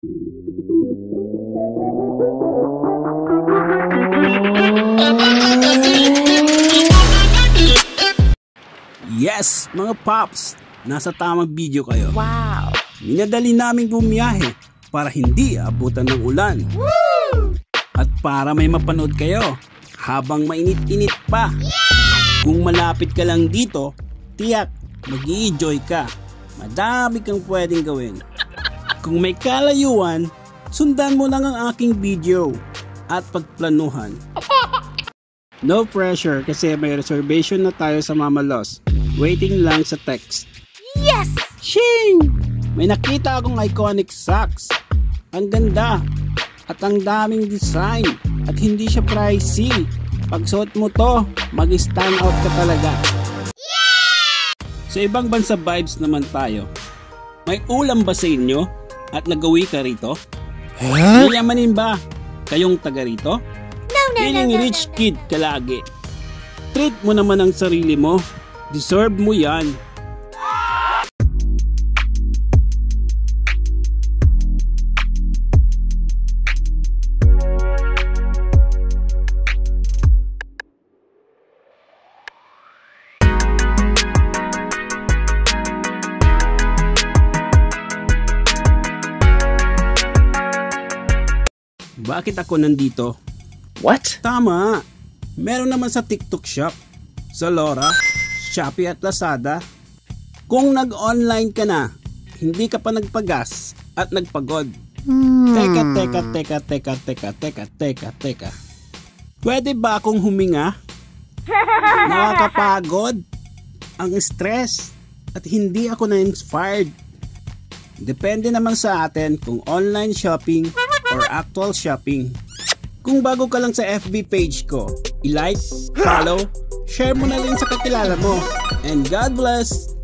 Yes, mga Pops! Nasa tamang video kayo. Wow! Minadali namin bumiyahe para hindi abutan ng ulan. Woo! At para may mapanood kayo habang mainit-init pa. Yeah! Kung malapit ka lang dito, tiyak mag-i-enjoy ka. Madami kang pwedeng gawin. Kung may kalayuan, sundan mo lang ang aking video at pagplanuhan. No pressure kasi may reservation na tayo sa Mama Los. Waiting lang sa text. Yes! Shing! May nakita akong iconic socks. Ang ganda at ang daming design at hindi siya pricey. Pag suot mo to, mag-stand out ka talaga. Yeah! Sa ibang bansa vibes naman tayo. May ulam ba sa inyo at nagawi ka rito? Huh? Yayamanin ba kayong taga rito? Feeling rich kid ka lagi. Treat mo naman ang sarili mo. Deserve mo yan. Bakit ako nandito? What? Tama. Meron naman sa TikTok Shop, sa Lora, Shopee at Lazada. Kung nag-online ka na, hindi ka pa nagpagas at nagpagod. Teka. Pwede ba akong huminga? Nakakapagod ang stress at hindi ako na-inspired. Depende naman sa atin kung online shopping or actual shopping. Kung bago ka lang sa FB page ko, i-like, follow, share mo na rin sa kakilala mo. And God bless!